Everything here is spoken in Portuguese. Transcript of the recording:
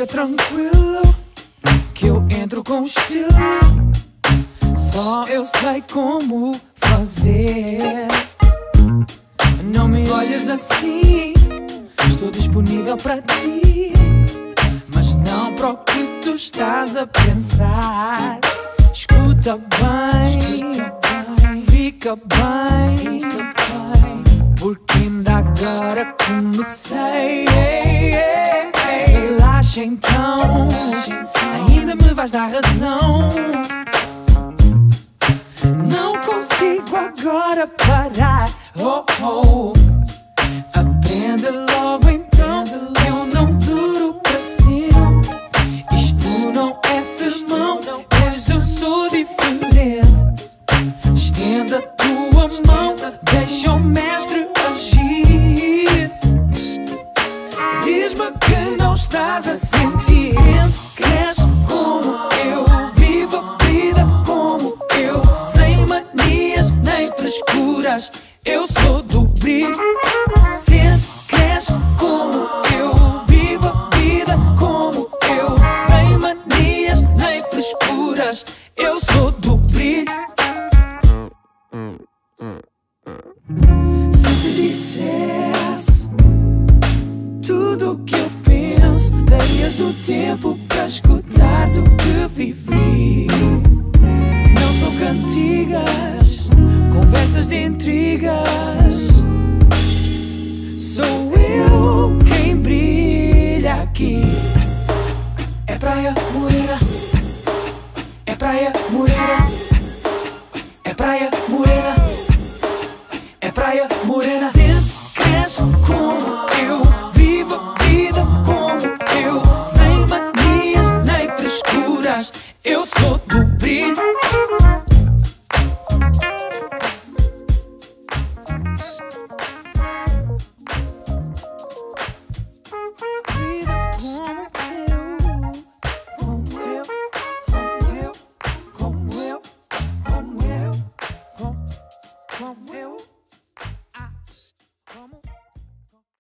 Fica tranquilo que eu entro com estilo. Só eu sei como fazer. Não me olhes assim, estou disponível para ti, mas não para o que tu estás a pensar. Escuta bem, fica bem, porque ainda agora comecei. Relaxa então, ainda me vais dar razão. Não consigo agora parar. Oh, oh. Aprende logo então, eu não duro para sempre. Isto não é sermão, pois eu sou diferente. Estenda a tua mão, deixa o mestre agir. Diz-me que não estás a sentir. Queres como eu, vivo a vida como eu, sem manias nem frescuras. Eu sou do brilho. Sente, cresce como eu, vivo a vida como eu, sem manias nem frescuras. Eu sou do brilho. Se te dissesse tudo o que eu penso, darias o tempo para escutares o que vivi. Não são cantigas, conversas de intrigas.